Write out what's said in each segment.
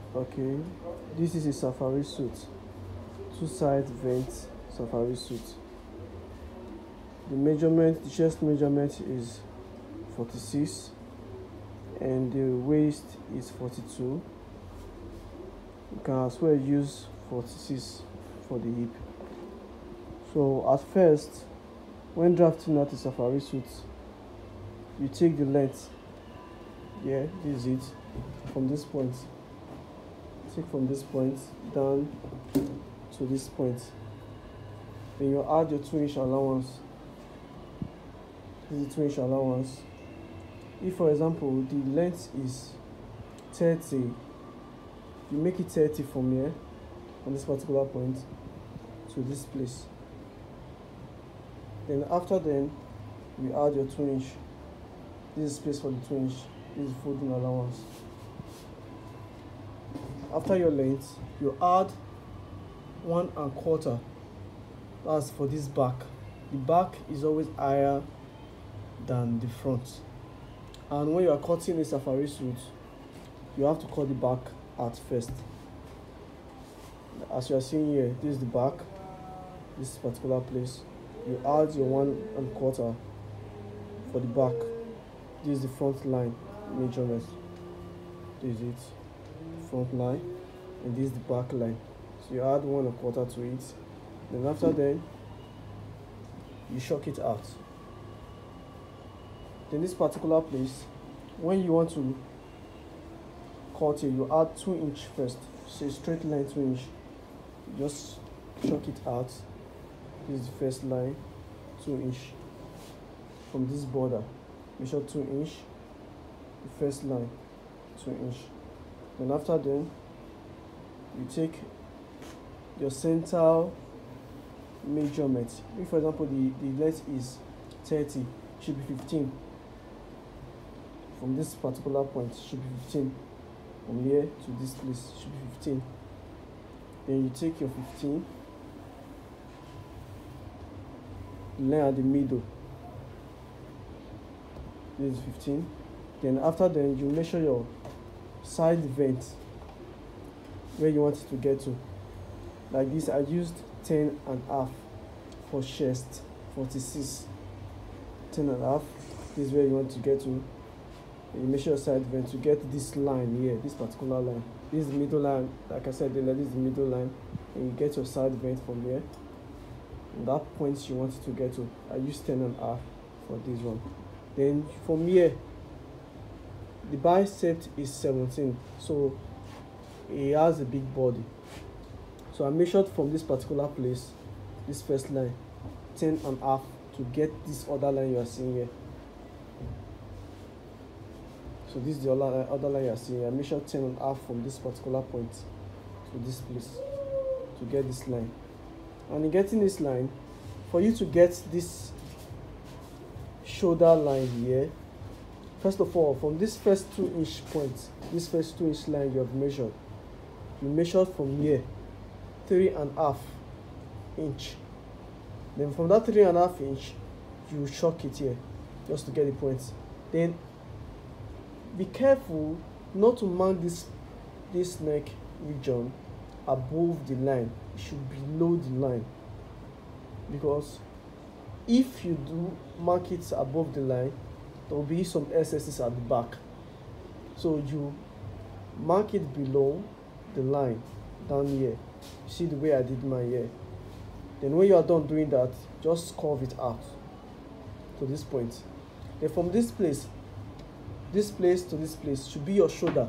Okay, this is a Safari suit, two side vent Safari suit. The chest measurement is 46 and the waist is 42. You can as well use 46 for the hip. So at first, when drafting out a Safari suit, you take the length. Yeah, this is it. From this point, take from this point down to this point. Then you add your 2-inch allowance. This is 2-inch allowance. If, for example, the length is 30, you make it 30 from here, from this particular point to this place. Then after then, you add your 2-inch. This is space for the 2-inch. This is folding allowance. After your length, you add 1¼ that's for this back. The back is always higher than the front, and when you are cutting a Safari suit, you have to cut the back at first. As you are seeing here, this is the back, this particular place. You add your 1¼ for the back. This is the front line measurement. This is it, front line, and this is the back line. So you add 1¼ to it. Then after then, you shock it out. Then this particular place, when you want to cut it, you add 2-inch first. So straight line 2-inch. You just shock it out. This is the first line, 2-inch. From this border, measure 2-inch. The first line, 2-inch. Then after then, you take your center measurement. If, for example, the length is 30, should be 15. From this particular point, should be 15. From here to this place, should be 15. Then you take your 15, line at the middle. This is 15. Then after then, you measure your side vent where you want it to get to. Like this, I used 10½ for chest, 46. 10½. This is where you want to get to. You measure your side vent to get this line here, this particular line. This is the middle line. Like I said, this is the middle line, and you get your side vent from here. And that point you want it to get to. I use 10½ for this one. Then from here, the bicep is 17, so it has a big body. So I measured from this particular place, this first line, 10½ to get this other line you are seeing here. So this is the other line you are seeing. I measured 10½ from this particular point to this place to get this line. And in getting this line, for you to get this shoulder line here, first of all, from this first 2-inch point, this first 2-inch line you have measured, you measured from here 3½ inch. Then from that 3½ inch, you shock it here just to get the point. Then be careful not to mark this neck region above the line. It should be below the line, because if you do mark it above the line, there will be some excesses at the back. So you mark it below the line down here. See the way I did mine here. Then when you are done doing that, just curve it out to this point. Then from this place to this place should be your shoulder.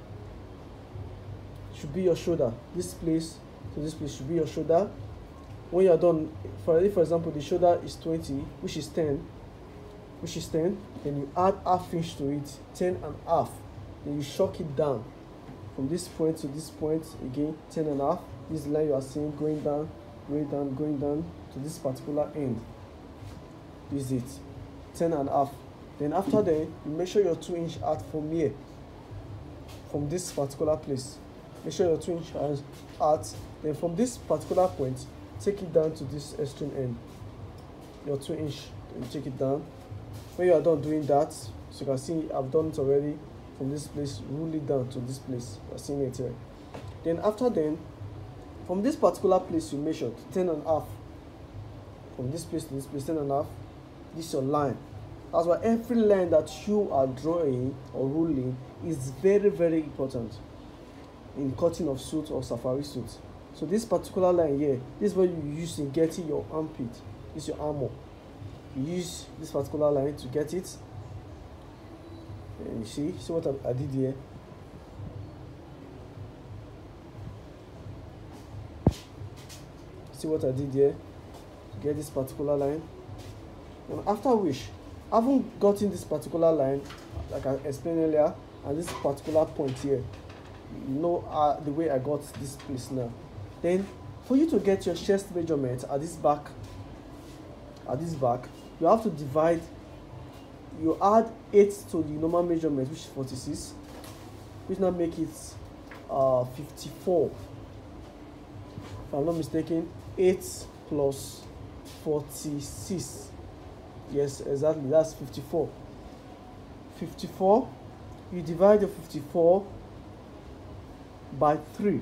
Should be your shoulder. This place to this place should be your shoulder. When you are done, for example, the shoulder is 20, which is 10, then you add ½ inch to it, 10½. Then you shock it down from this point to this point again, 10½. This is the line you are seeing going down to this particular end. This is it, 10½. Then after that, you measure your 2-inch out from here, from this particular place. Measure your 2-inch out. Then from this particular point, take it down to this extreme end. Your 2-inch, you take it down. When you are done doing that, so you can see I've done it already. from this place, rule it down to this place. You're seeing it here. Then after then, from this particular place you measured 10.5. From this place to this place, 10.5. This is your line. That's why every line that you are drawing or ruling is very, very important in cutting of suit or safari suit. So this particular line here, this is what you use in getting your armpit. This is your armor. You use this particular line to get it. And you see what I did here. See what I did here to get this particular line. And after which, having gotten this particular line, like I explained earlier, and this particular point here, you know the way I got this place now. Then for you to get your chest measurement at this back, you have to divide. You add 8 to the normal measurement, which is 46, which now make it 54. If I'm not mistaken, 8 plus 46. Yes, exactly. That's 54. 54. You divide the 54 by 3.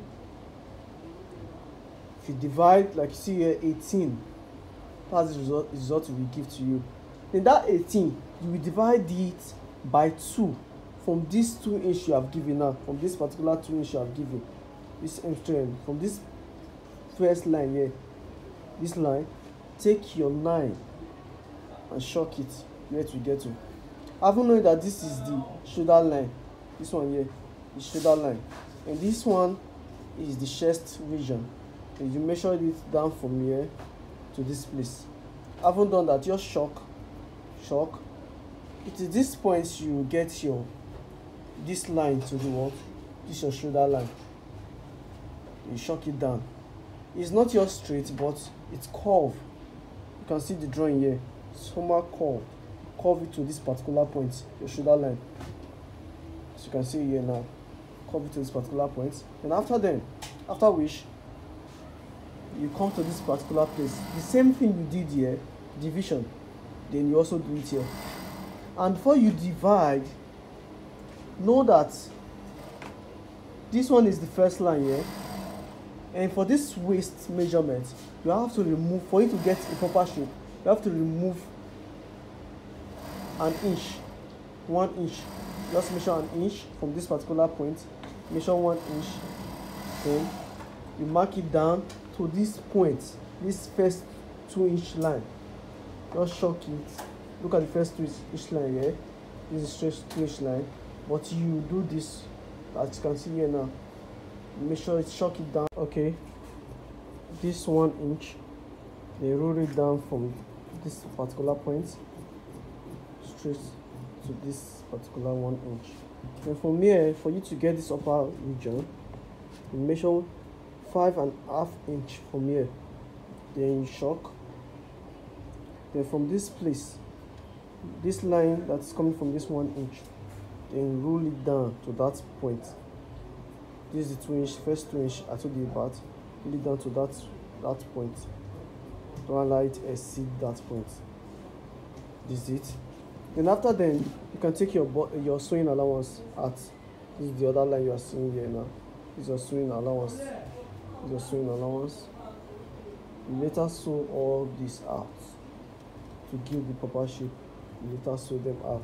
If you divide, like you see here, 18, that's the result we give to you. Then that 18, you will divide it by 2 from this 2 inch you have given now, from this particular 2 inch you have given. This M from this first line here, this line, take your 9 and shock it where to get to. Having known that this is the shoulder line, this one here is shoulder line, and this one is the chest region, and you measure it down from here to this place. Having done that, just shock. It is this point you get this line to the what? This is your shoulder line. You shock it down. It's not your straight, but it's curved. You can see the drawing here. Somehow curve it to this particular point, your shoulder line. As you can see here now, curve it to this particular point. And after which you come to this particular place. The same thing you did here, division, then you also do it here. And before you divide, know that this one is the first line here, and for this waist measurement, you have to remove, for you to get a proper shape, you have to remove an inch, 1 inch. Just measure an inch from this particular point, measure 1 inch, then you mark it down to this point, this first 2 inch line. Just shock it. Look at the first 2 inch line here. This is straight 2 inch line, but you do this, as you can see here now. Make sure it shock it down. Okay, this 1 inch, they roll it down from this particular point straight to this particular 1 inch. And from here, for you to get this upper region, you measure 5.5 inch from here. Then you shock. Then from this place, this line that's coming from this 1 inch, then roll it down to that point. This is the 2 inch, first 2 inch I told you about. Roll it down to that point. Don't allow it to exceed that point. This is it. Then after then, you can take your sewing allowance out. This is the other line you are seeing here now. This is your sewing allowance. This is your sewing allowance. You later sew all this out to give the proper shape. You later sew them out.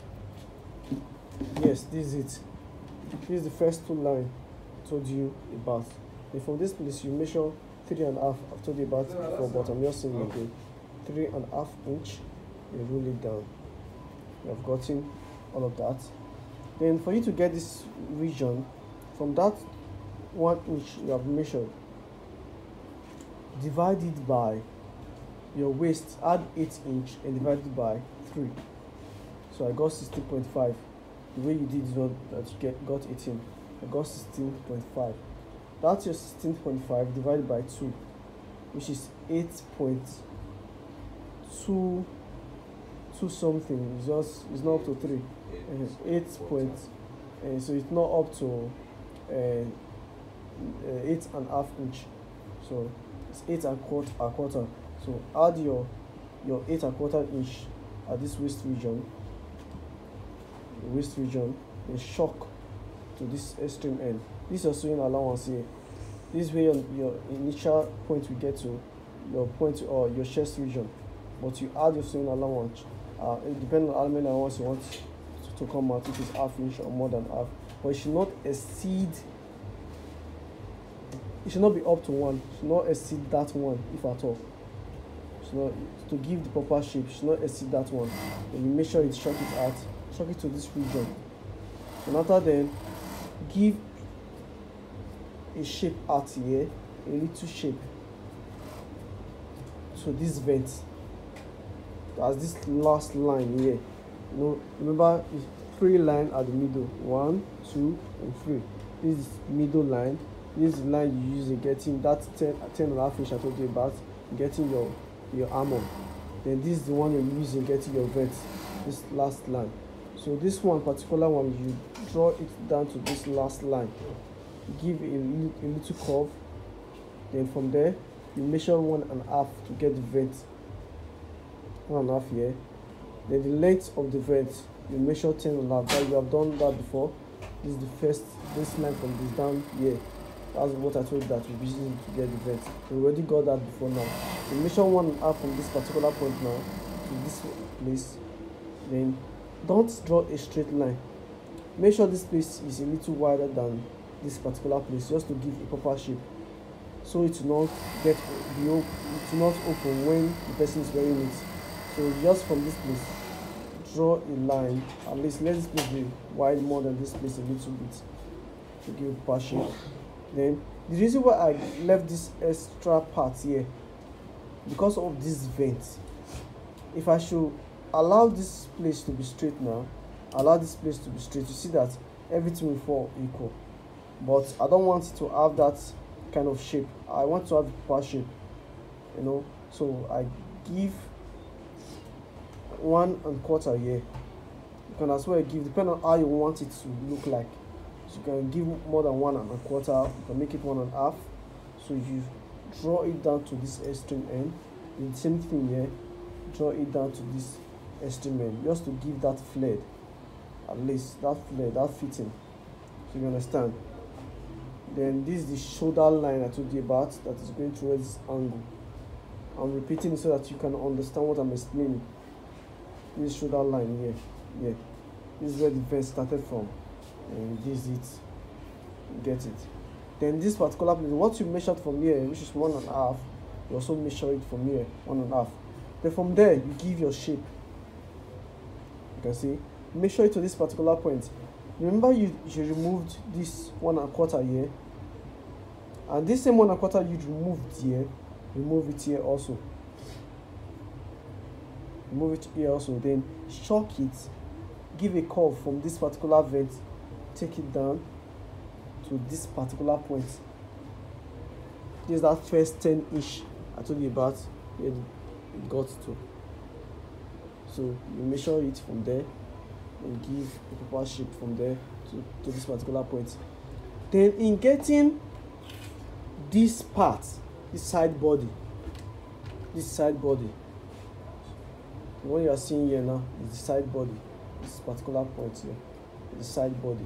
Yes, this is it. This is the first 2 lines I told you about. And from this place, you measure 3.5. I've told you about it before, but I'm just saying again. 3.5 inch. You roll it down. You have gotten all of that. Then for you to get this region, from that 1 inch you have measured, divide it by your waist, add 8 inch and divide it by 3. So I got 16.5. The way you did is not that you got 18. I got 16.5. That's your 16.5 divided by 2, which is 8.2 something. It's not up to 3. 8 point, so it's not up to 8.5 inch. So it's 8.25. So add your 8.25 inch at this waist region. then shock to this extreme end. This is your sewing allowance here. This is where your initial point will get to, your point or your chest region, but you add your sewing allowance. It depends on how many allowance you want to come out, if it's half inch or more than half, but it should not exceed, it should not be up to one, it should not exceed that one, if at all. Not, to give the proper shape, should not exceed that one. Then you make sure you shock it out, shock it to this region, and after then give a shape out here, a little shape to this vent. As this last line here, remember, it's 3 lines at the middle, 1, 2, and 3. This is middle line. This is the line you use in getting that 10.5 inch I told you about, getting your armor. Then this is the one you're using getting your vent, this last line. So this one particular one, you draw it down to this last line, give a little curve, then from there you measure 1.5 to get the vent, 1.5 here. Then the length of the vent you measure 10.5. That you have done that before. This is the first, this line from this down here. That's what I told you that we'll be using to get the vent. We already got that before now. So measure 1.5 from this particular point now to this place. Then don't draw a straight line. Make sure this place is a little wider than this particular place, just to give a proper shape, so it will not open when the person is wearing it. So just from this place, draw a line. At least let this place be wide more than this place a little bit to give a proper shape. Then the reason why I left this extra part here, because of this vent. If I should allow this place to be straight now, allow this place to be straight, you see that everything will fall equal. But I don't want it to have that kind of shape. I want to have a proper shape, so I give 1.25 here. You can as well give, depending on how you want it to look like. So you can give more than 1.25, you can make it 1.5. So you draw it down to this extreme end. The same thing here, draw it down to this extreme end, just to give that flare, at least that flare, that fitting. So you understand. Then this is the shoulder line I told you about, that is going towards this angle. I'm repeating it so that you can understand what I'm explaining. This shoulder line here, this is where the vent started from, and this is it. You get it. Then this particular place, what you measured from here, which is 1.5, you also measure it from here, 1.5. Then from there you give your shape. You can see, measure it to this particular point. Remember you removed this 1.25 here, and this same 1.25 you removed here, remove it here also. Remove it here also. Then shock it, give a curve from this particular vent, take it down to this particular point. This is that first 10 inch I told you about, where it got to. So you measure it from there and give a proper shape from there to this particular point. Then in getting this part, this side body, what you are seeing here now is the side body. This particular point here is the side body.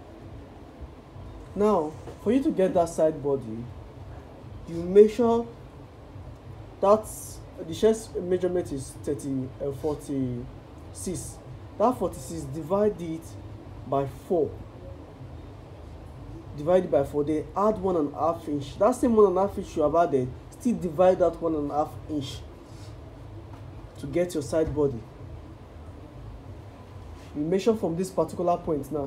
Now, for you to get that side body, you measure that the chest measurement is 46. That 46, divide it by 4. Divide it by 4. Then add 1.5 inch. That same 1.5 inch you have added, still divide that 1.5 inch to get your side body. You measure from this particular point now.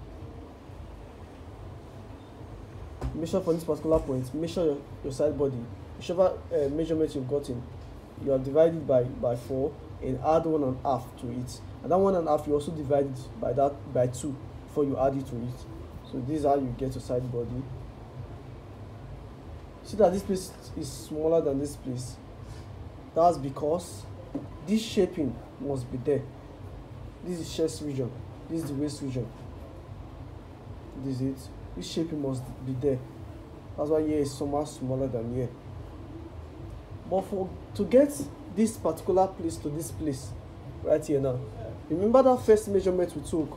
Measure from this particular point. Measure your side body. Whichever measurement you've gotten, you are divided by 4 and add 1.5 to it. And that 1.5 you also divide it by 2 before you add it to it. So this is how you get your side body. See that this place is smaller than this place. That's because this shaping must be there. This is chest region. This is the waist region. This is it. This shaping must be there. That's why here is so much smaller than here. But to get this particular place to this place, right here now, remember that first measurement we took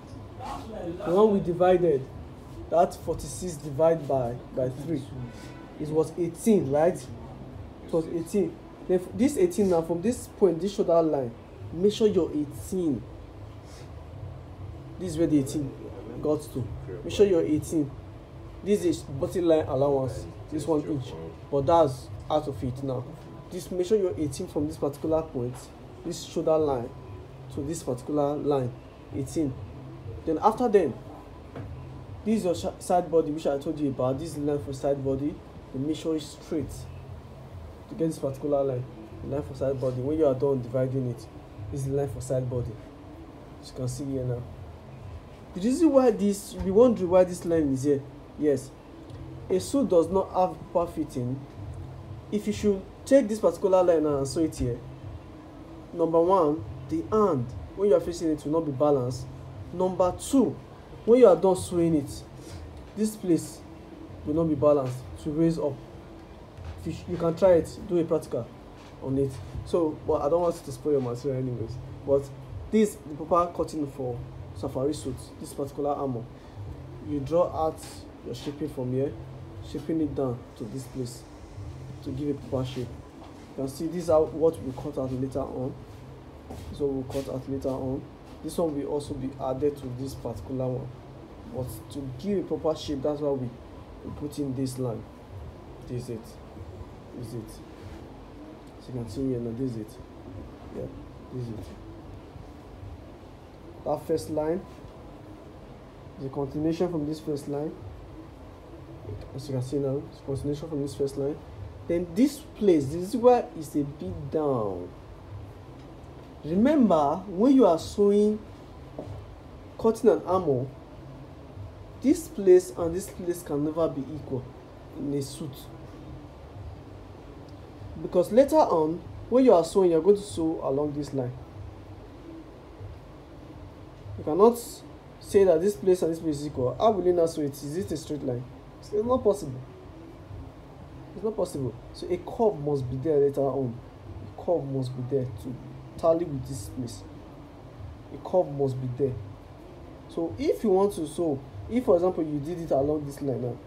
The one we divided, that 46 divided by 3, it was 18, right? It was 18. Then this 18 now, from this point, this shoulder line, make sure you're 18. This is where the 18 got to. Make sure you're 18. This is bottom line allowance, this 1 inch, but that's out of it now. This, make sure you're 18 from this particular point, this shoulder line to this particular line, 18. Then after then, this is your side body, which I told you about. This is the line for side body. Then make sure it's straight to get this particular line. The line for side body. When you are done dividing it, this is the line for side body. As you can see here now. The reason why this, you be wondering why this line is here. Yes, a suit does not have proper fitting. If you should take this particular line and sew it here, number one, the hand when you are facing it will not be balanced. Number two, when you are done sewing it, this place will not be balanced to raise up. You can try it, do a practical on it. So, but I don't want to spoil your material anyways. But this is the proper cutting for safari suit, this particular armor. You draw out your shaping from here, shaping it down to this place to give a proper shape. You can see this is what we cut out later on. So we'll cut out later on. This one will also be added to this particular one. But to give a proper shape, that's why we put in this line. This is it. This is it. So you can see here now, this is it. Yeah, this is it. That first line, the continuation from this first line. As you can see now, it's continuation from this first line. Then this place, this is where it's a bit down. Remember, when you are sewing, cutting an armor, this place and this place can never be equal in a suit. Because later on, when you are sewing, you're going to sew along this line. You cannot say that this place and this place is equal. How will you not sew it? Is it a straight line? It's not possible. It's not possible. So a curve must be there later on. A curve must be there to tally with this place. A curve must be there. So if you want to sew, if for example you did it along this line now,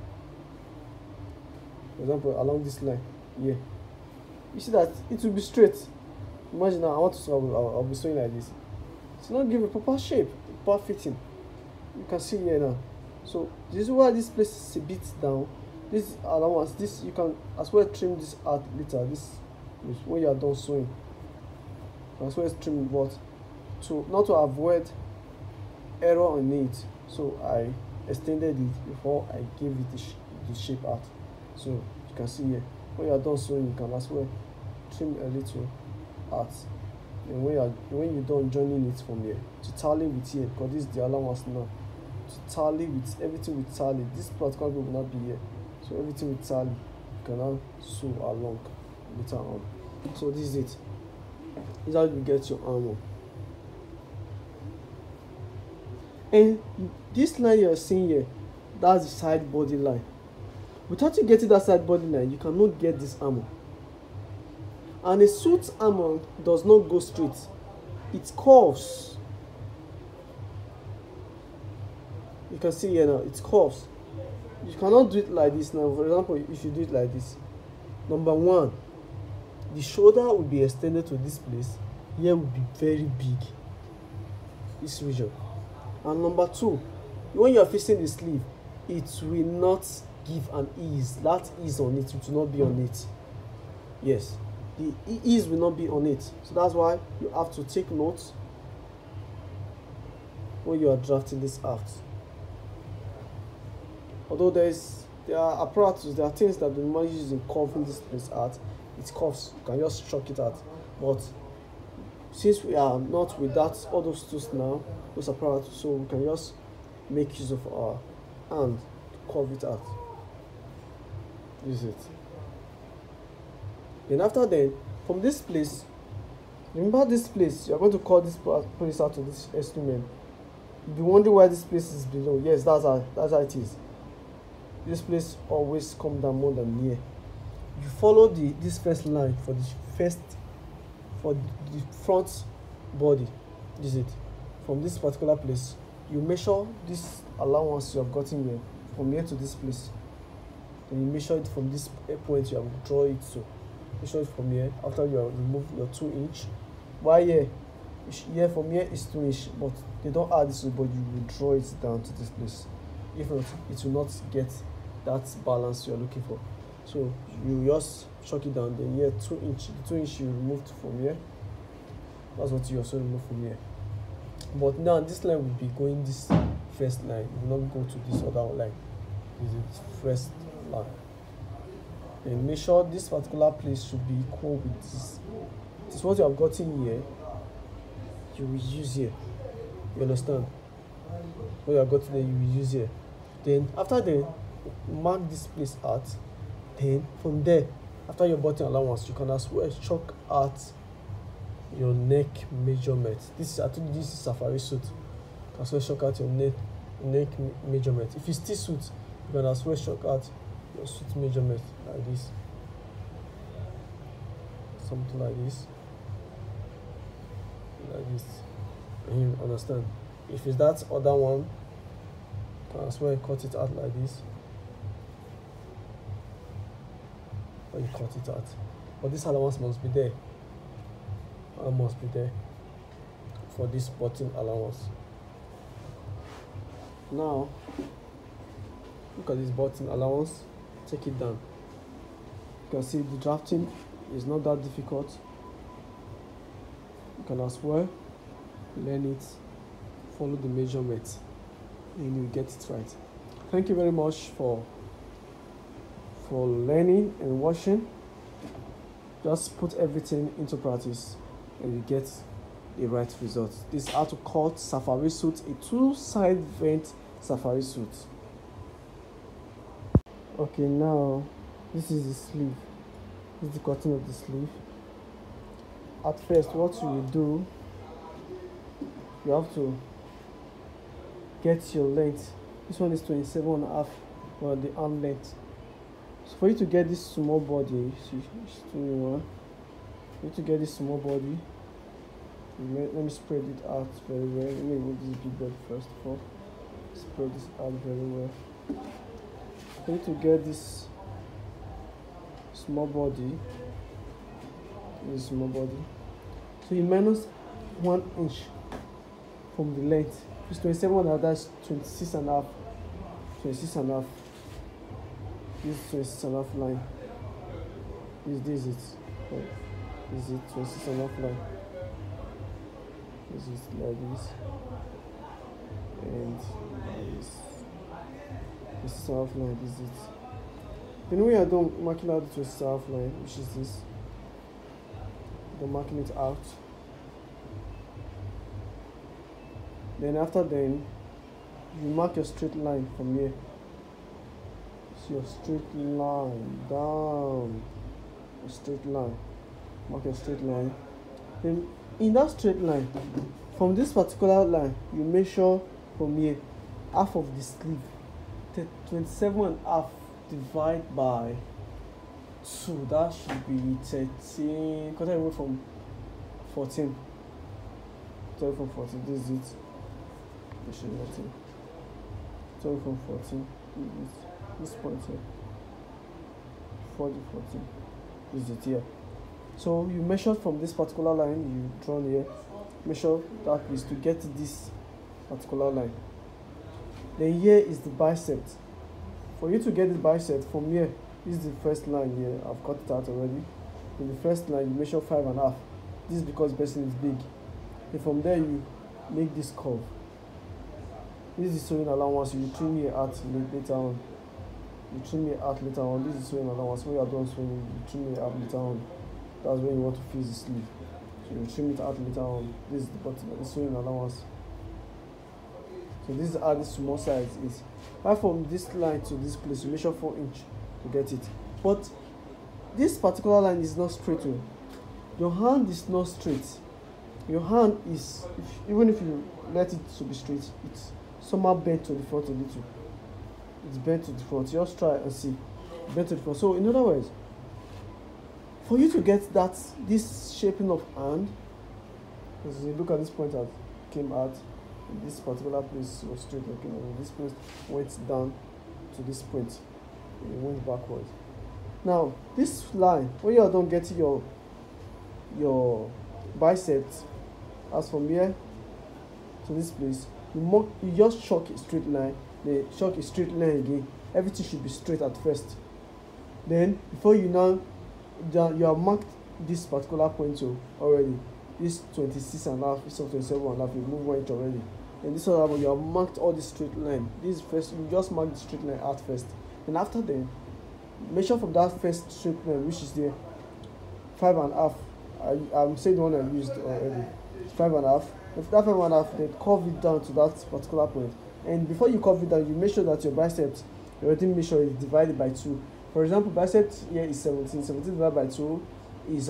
for example along this line here, you see that it will be straight. Imagine now I want to sew, I'll be sewing like this. It's not give a proper shape, proper fitting. You can see here now. So this is why this place is a bit down. This allowance, this you can as well trim this out later. This when you are done sewing. As well as trim, but to not to avoid error on it, so I extended it before I gave it the shape out. So you can see here, when you are done sewing, you can as well trim a little out. And when you're done joining it from here, to tally with here, because this is the allowance now, to tally with everything with tally. This particular group will not be here, so everything with tally, you can now sew along later on. So this is it. This is how you get your armor. And this line you're seeing here, that's the side body line. Without you getting that side body line, you cannot get this armor. And a suit armor does not go straight, it curves. You can see here now, it curves. You cannot do it like this now. For example, if you do it like this, number one, the shoulder will be extended to this place. Here will be very big, this region. And number two, when you are facing the sleeve, it will not give an ease. That ease on it will not be on it. Yes, the ease will not be on it. So that's why you have to take notes when you are drafting this out. Although there are apparatus, there are things that the normally use in curving this place out. It curves, you can just shock it out. But since we are not with that, all those tools now, those apparatus, so we can just make use of our hand to curve it out. Use it. Then after that, from this place, remember this place, you are going to cut this place out to this instrument. You'll be wondering why this place is below. Yes, that's how it is. This place always come down more than here. You follow this first line for the front body. This is it. From this particular place, you measure this allowance you have gotten here from here to this place. Then you measure it from this point you have draw it to. Measure it from here after you have removed your 2 inch. Why here? Here from here is 2 inch, but they don't add this, but you will draw it down to this place. If not, it will not get that balance you are looking for. So you just chuck it down. Then here 2 inch, the 2 inch you removed from here. That's what you also remove from here. But now this line will be going this first line. It will not go to this other line. This is the first line. Then make sure this particular place should be equal with this. This is what you have gotten here. You will use here. You understand? What you have gotten there, you will use here. Then after then, mark this place out. Then from there, after your button allowance, you can as well chalk out your neck measurement. I told you this is safari suit. You can as well chalk out your neck measurement. If it's still suit, you can as well chalk out your suit measurement like this. Something like this. Like this. And you understand. If it's that other one, you can as well cut it out like this. Or you cut it out. But this allowance must be there. Must be there for this button allowance. Now look at this button allowance. Take it down. You can see the drafting is not that difficult. You can as well learn it, follow the measurement, and you get it right. Thank you very much for learning and watching. Just put everything into practice and you get the right result. This is how to cut safari suit, a 2-side vent safari suit. Okay, now this is the sleeve. This is the cutting of the sleeve. At first, what you will do, you have to get your length. This one is 27.5 for the arm length. So for you to get this small body, it's 21. For you to get this small body, let me spread it out very well. Let me remove this big body first of all. Spread this out very well. For you to get this small body, so you minus 1 inch from the length. It's 27.5, that's 26.5. 26.5. This is 26.5 line. This is it. This is it, 26.5 line. This is like this. And this is half line, this is it. Then we are done marking out the 26.5 line, which is this. Then marking it out. Then after then, you mark your straight line from here. So your straight line down. A straight line. Mark your straight line. Then in that straight line, from this particular line, you measure from here half of the sleeve. 27.5 divided by 2. That should be 13. Cut away from 14. Cut away from 14. This is it. This should be 14. Cut away from 14. This point here. 14. This is it here. So you measure from this particular line you drawn here. Measure that piece to get this particular line. Then here is the bicep. For you to get the bicep from here, this is the first line here. I've cut it out already. In the first line, you measure 5.5. This is because the person is big. And from there, you make this curve. This is sewing allowance. You trim here out later on. You trim here out later on. This is sewing allowance. When you are done sewing, you trim here out later on. That's when you want to fix the sleeve. So you trim it out later on. This is the bottom, the sewing allowance. So this is how this small size is. Right from this line to this place, you measure 4 inch to get it. But this particular line is not straight. Your hand is not straight. Your hand is, even if you let it to be straight, it's somehow bent to the front a little. It's bent to the front. Just try and see. Bent to the front. So in other words, for you to get this shaping of hand, as you look at this point that came out, this particular place was straight, okay, and this place went down to this point, it went backwards. Now this line, when you are done getting your biceps, as from here to this place, you just chalk a straight line, then chalk a straight line again. Everything should be straight at first. Then before you now, you have marked this particular point already. This 26 and a half, this 27 and a half, you move one inch already. And this other one, you have marked all the straight line. This first, you just mark the straight line out first. And after then, measure from that first straight line, which is there, 5.5. I'm saying the one I used already. 5.5. If that 5.5, then curve it down to that particular point. And before you curve it down, you make sure that your biceps, you already make sure it's divided by 2. For example, biceps here is 17. 17 divided by 2 is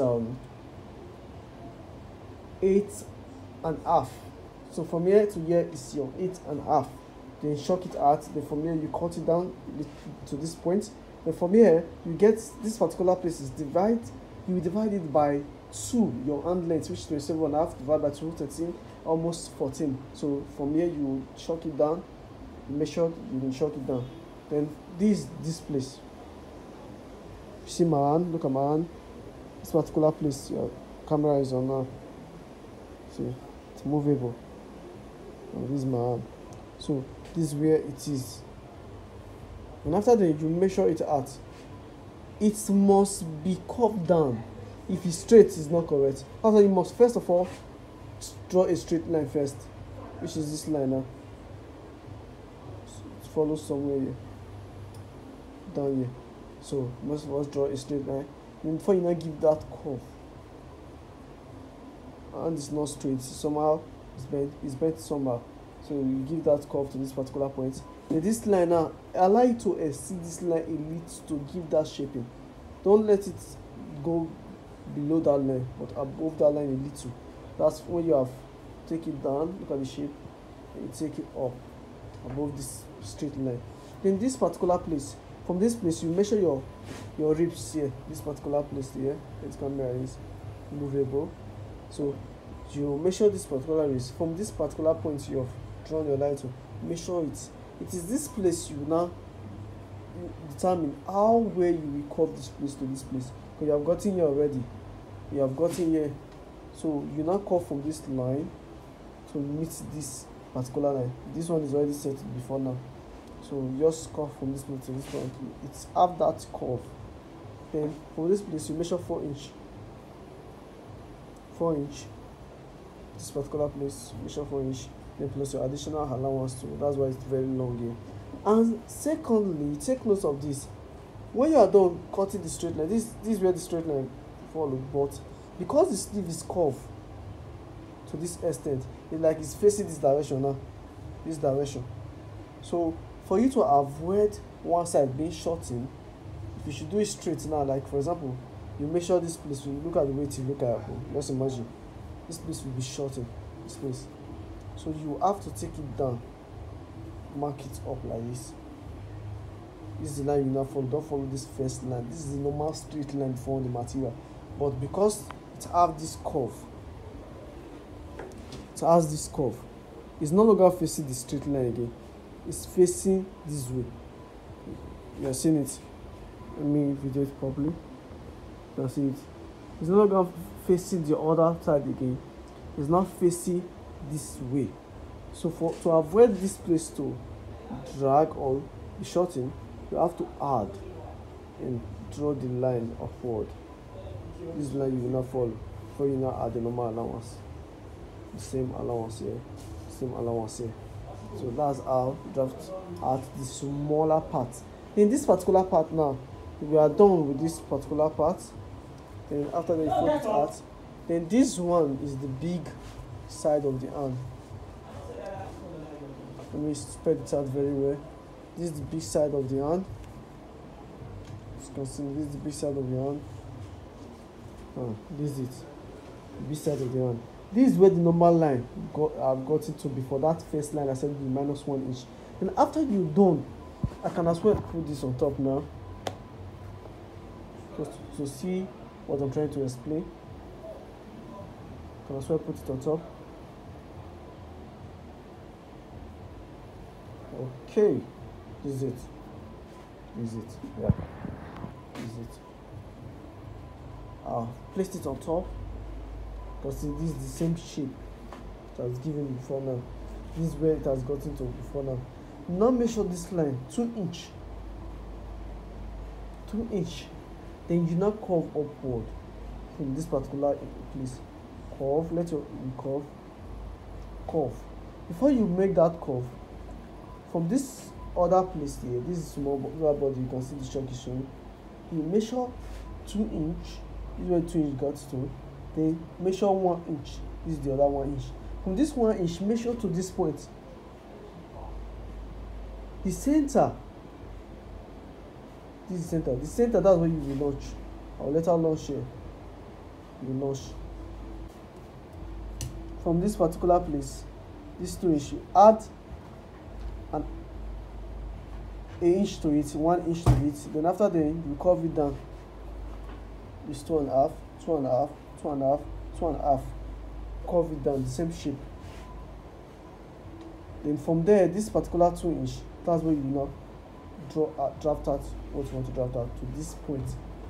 8.5. So from here to here is your 8.5. Then chalk it out. Then from here you cut it down to this point. Then from here you get this particular place is divide. You divide it by 2. Your hand length, which is 27.5, divided by 2, 13, almost 14. So from here you chalk it down. You make sure you can chalk it down. Then this place. You see my hand? Look at my hand. This particular place your camera is on now. See, it's movable. And this is my hand. So this is where it is. And after that, you measure it out. It must be curved down. If it's straight, it's not correct. After, you must first of all draw a straight line first, which is this line now. So it follows somewhere here, down here. So you must first draw a straight line. And before you now give that curve, and it's not straight, somehow it's bent somehow. So you give that curve to this particular point. And this line now, allow you to exceed this line a little to give that shaping. Don't let it go below that line, but above that line a little. That's when you have take it down. Look at the shape, and you take it up above this straight line. Then this particular place, from this place you measure your ribs here. This particular place here, its camera is movable. So you measure this particular ribs from this particular point you have drawn your line to. Measure it. It is this place you now determine how well you will curve this place to this place. Because you have gotten here already. You have gotten here. So you now curve from this line to meet this particular line. This one is already set before now. So you just curve from this point to this point. It's have that curve. Then from this place you measure 4 inch. 4 inch. This particular place, measure 4 inch. Then plus your additional allowance too. That's why it's very long here. And secondly, take note of this. When you are done cutting the straight line, this is where the straight line follows. But because the sleeve is curved to this extent, it's facing this direction now. This direction. So for you to avoid one side being shortened, if you should do it straight now, like for example, you measure this place, you look at the weight, you look at just imagine this place will be shortened. This place. So you have to take it down, mark it up like this. This is the line you now follow. Don't follow this first line. This is the normal straight line for the material. But because it has this curve, it's no longer facing the straight line again. It's facing this way. You are seeing it. Let me video it properly. You can see it. It's no longer facing the other side again. It's not facing this way. So to avoid this place to drag or be shortened, you have to add and draw the line upward. This line you will not follow before you now add the normal allowance. The same allowance here, same allowance here. So that's how you have to add the smaller part. In this particular part now, we are done with this particular part. Then after that you fold it out. Then this one is the big side of the arm. Let me spread it out very well. This is the big side of the hand. As you can see, this is the big side of the hand. This is it. The big side of the hand. This is where the normal line I've got it to before. That first line I said will be -1 inch. And after you're done, I can as well put this on top now. Just to see what I'm trying to explain. I can as well put it on top. Okay, this is it. This is it. Yeah, this is it. Placed it on top because this is the same shape it has given before now. This is where it has gotten to before now. Now measure this line 2 inch. 2 inch. Then you now curve upward from this particular place. Curve, let your curve. Before you make that curve, from this other place here, this is small body, you can see the chalk is showing. You measure 2 inch. This is where 2 inch got to. Then measure 1 inch. This is the other 1 inch. From this 1 inch, measure to this point. The center. This is center. The center, that's where you will launch. I'll later launch here. You will launch. From this particular place, this 2 inch, you add an inch to it, 1 inch to it. Then after then, you curve it down. It's 2.5, 2.5, 2.5, 2.5. Curve it down, the same shape. Then from there, this particular 2 inch, that's where you now draft out what you want to draft out to this point.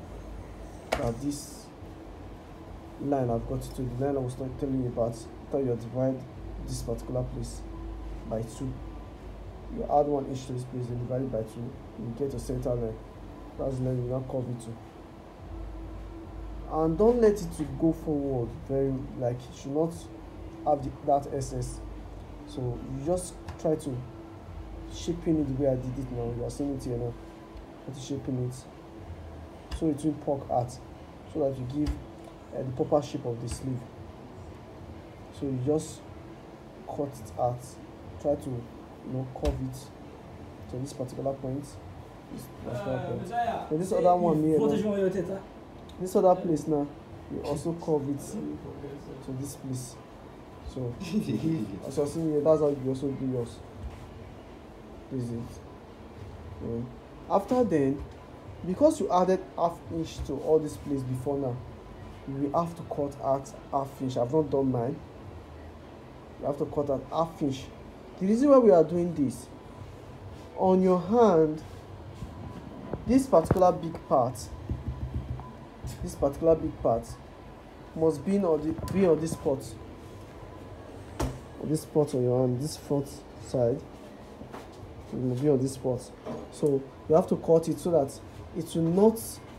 This line I've got to the line I was telling you about. After you divide this particular place by 2, you add 1 inch to this place, then divide it by 2, you get a center line. That's the line you now curve it to. And don't let it to go forward very, like it should not have that excess. So you just try to shaping it the way I did it now. You are seeing it here now. Try to shaping it so it will poke out, so that you give the proper shape of the sleeve. So you just cut it out. Try to curve it to this particular point. So this other one here now, this other place now, you also curve it to this place. So as you're seeing here, that's how you also do yours. This is it. After then, because you added ½ inch to all this place before now, you will have to cut out ½ inch. I've not done mine. You have to cut out ½ inch. The reason why we are doing this, on your hand, this particular big part must be on this spot. This spot on your hand, this front side, it will be on this spot. So you have to cut it so that it will not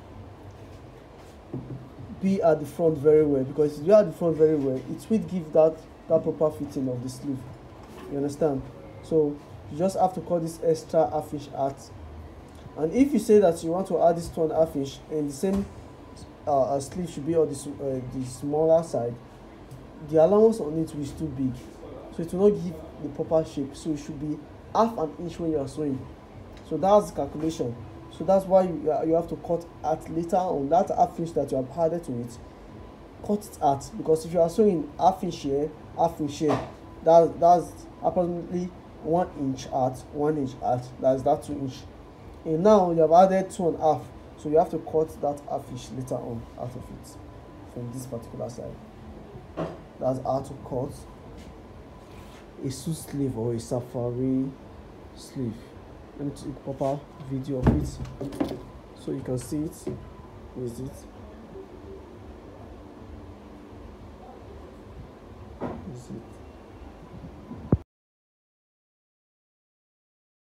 be at the front very well, because if you are at the front very well, it will give that proper fitting of the sleeve. You understand? So you just have to cut this extra ½ inch out. And if you say that you want to add this 2.5 inch, and the same sleeve should be on the smaller side, the allowance on it is too big, so it will not give the proper shape. So it should be ½ inch when you are sewing. So that's the calculation. So that's why you have to cut out later on that ½ inch that you have added to it. Cut it out, because if you are sewing ½ inch here, ½ inch here, that's approximately 1 inch out, 1 inch out. That's that 2 inch. And now you have added 2.5, so you have to cut that ½ inch later on out of it from this particular side. That's how to cut a suit sleeve or a safari sleeve. Let me take a proper video of it so you can see it. Where is it? Is it?